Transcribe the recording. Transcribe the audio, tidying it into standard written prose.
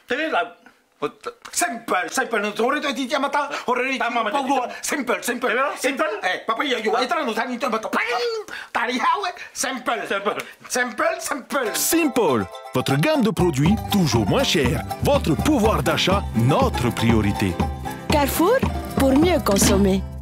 Simple, simple. Orang tu dia mata, orang ni power. Simple, simple. Simple. Papa ya, you itu nu tadi tu betul. Tadi hawa. Simple, simple, simple, simple. Simple, votre gamme de produits toujours moins chère. Votre pouvoir d'achat, notre priorité. Carrefour, pour mieux consommer.